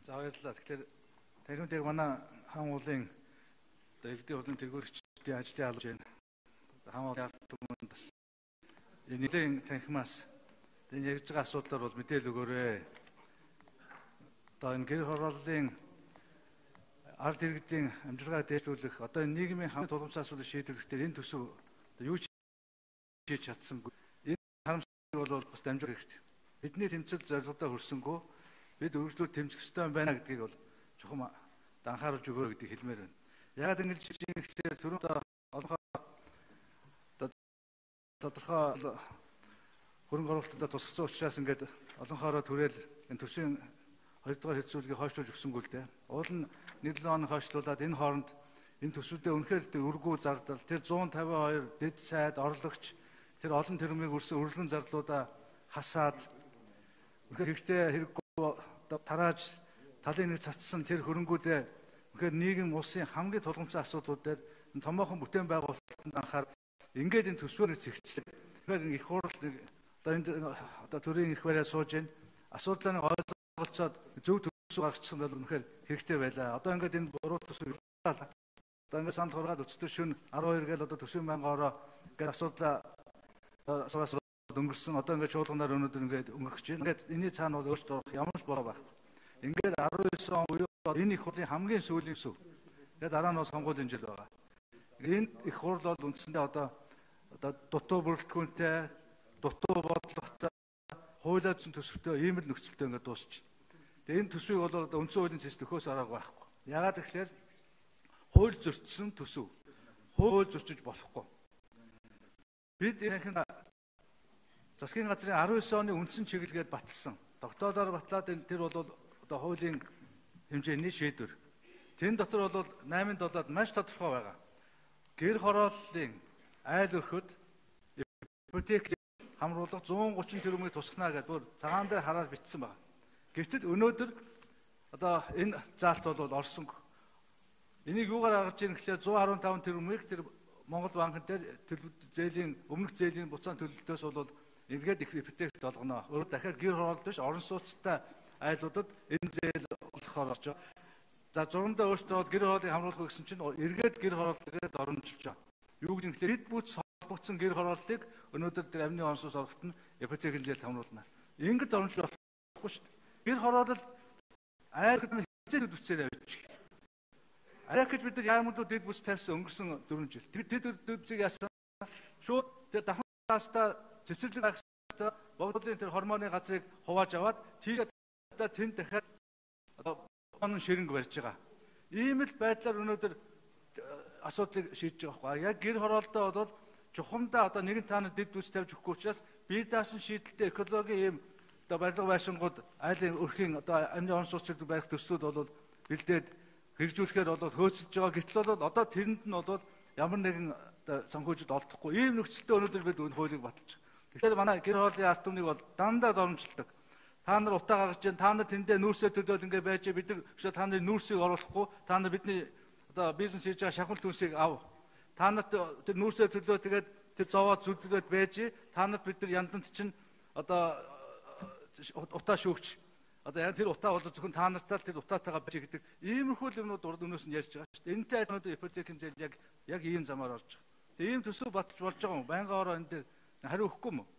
За баярлалаа. Тэгэхээр танхимыг манай хаан уулын дэвтийн хурлын тэргүүлэгчдийн ажлын албаж байна. Хаан уулын ард түмэнд бас энэ нэлийн танхимаас энэ ярьж байгаа асуудлаар бол мэдээлэл өгөөрэй. Одоо энэ гэр хорооллын ард иргэдийн амжиргаа дээшлүүлэх одоо энэ нийгмийн хамгийн тулгымцсан асуудлыг шийдвэрэхдээ энэ төсөв юу хийж чадсангүй. Энэ харамсалтай бол бас дамжуулах хэрэгтэй. Бидний тэмцэл зорилгодоо хүрсэнгүү бид өргөжлүүд тэмцэх ёстой байна гэдгийг бол чухам анхааруулж өгөө гэдгийг хэлмээр байна. Яагаад ингэж чинь гэхээр түрүүнд олонхоо тодорхой хөрөнгө оруулалтад тусгацсан учраас ингээд олонхоороо түрээл энэ төсвийн 2 дугаар хэсүүлгийг хойшлуулж өгсөнгүү л дээ. Уул нь 1-7 хоног хойшлуулад энэ хооронд энэ төсвүүдээ үнэхээр өргүү зардал тэр 152 дэд сайд орлогч тэр олон тэрмийг өрсөн өргөн зардлуудаа хасаад хэрэгтэй хэрэггүй тарааж талын нэг цацсан тэр хөрөнгүүдээ үнэхээр нийгэм улсын хамгийн тулгымцсан асуудлууд дээр томоохон бүтээн байгуулалтанд анхаар ингээд энэ төсвөөр зэгцлээ. Тэгэхээр их хурл одоо төрийн их бариа сууж ийн асуудлыг ойлголцоод зөв төсөв гаргачихсан бол үнэхээр хэрэгтэй байлаа. Одоо ингээд энэ буруу төсөв илгаалаа. Одоо ингээд санал хургаад өчтөр шөнө 12 гээл одоо төсвийн байнгаараа ингээд асуудлаа өнгөрсөн. Одоо ингээд чуулганаар өнөөдөр ингээд өнгөрөх чинь. Ингээд энэний цаана бол өөрчлөлт орох ямар ч бороо байхгүй. Ингээд 19 он буюу энэ их хурлын хамгийн сүүлийн сүв. Тэгээд дараа нь сонгуулийн жил байгаа. Энэ их хурл бол үндсэндээ одоо дутуу бүрэлдэхүүнтэй, дутуу бодлоготой, хуулиадсан төсөвтэй ийм л нөхцөлтэй ингээд дуусчих. Тэгээд энэ төсвийг бол үндсэн хуулийн цэс төхөөс аргагүй байхгүй. Яагаад гэвэл хууль зөрчсөн төсөв. Хууль зөрчиж болохгүй. Бид энэ засгийн газрын 19 оны үндсэн чиглэлгээд баталсан. Тогтоолоор батлаад тэр бол одоо хуулийн хэмжээний шийдвэр. Тэн дотор бол 8-7-д маш тодорхой байгаа. Гэр хорооллын айл өрхөд ипотек хамруулах 130 тэрбумыг тусгана гэдэг бүр цагаан дээр хараад бичсэн байна. Гэвч өнөөдөр одоо энэ заалт бол орсонгүй. Энийг юугаар гаргаж ийн гэхлээр 115 тэрбумыг тэр Монгол банкн дээр зээлийн өмнөх зээлийн буцаан төлөлтөөс бол ингээд их ипотект олгоно. Өөрөөр дахиад гэр хороолт биш орон сууцтай айлуудад энэ зээл олохоор орж байгаа. За зургандаа өөртөө гэр хорооллыг хамруулах гэсэн чинь эргээд гэр хорооллыг оромжилж байгаа. Юу гэж нэхлээр хэд бүц холбогдсон гэр хорооллыг өнөөдөр тэр амны орон сууц орохт нь ипотекийн зээл хамруулна. Ингээд оромжлол болохгүй шүү дээ. Гэр хороолол айлд нь хязгаар үтсээр авчих. Арайх гэж бид нар яамуудад дэд бүц тавьсан өнгөрсөн 4 жил. Тэр дэдцийг яасан шууд тэр дахин таастаа цэцэрлэг байх хэрэгтэй. Богдлын тэр хормоны газрыг хувааж аваад тийшээ тэнд дахиад одоо онон ширэнг барьж байгаа. Ийм л байдлаар өнөөдөр асуудлыг шийдэж байгаа байхгүй. Яг гэр хороолтоо бол чухамдаа одоо нэгэн таанад дэд бүц тавьж өгөхгүй учраас бие даасан шийдэлтэй экологийн ийм одоо барилга байшингууд айлын өрхийн одоо амны орон сууцыг барих төслүүд бол бэлдээд хэрэгжүүлэхээр бол хөөцөлж байгаа. Гэтэл бол одоо тэрэнд нь бол ямар нэгэн санхүүжилт олдохгүй. Ийм нөхцөлтэй өнөөдөр бид хуулийг баталж байгаа. Тэгэхээр манай гэр хорооллын ард түмнийг бол дандаа дормжилдог. Та нар утаа гаргаж जैन та нар тэндээ нүүрсээ төлөөл ингэ байж бид нар та нарын нүүрсийг оруулахгүй та нар бидний одоо бизнес хийж байгаа шахмал түнсийг ав. Та нарт тэр нүүрсээ төлөө тэгээд тэр зовоод зүдгээд байж та нарт бид нар янданд чинь одоо утаа шүүгч одоо яг тэр утаа бол зөвхөн та нартаа тэр утаатайгаа байж гэдэг иймэрхүү юмнууд урд өмнөөс нь ярьж байгаа шүү дээ. Энэтэй адилхан ипотекийн зээл яг ийм замаар орж байгаа. Тэгээ ийм төсөв батж болж байгаа юм. Байнгын ороо энэ дээр хариу өгөхгүй юм уу?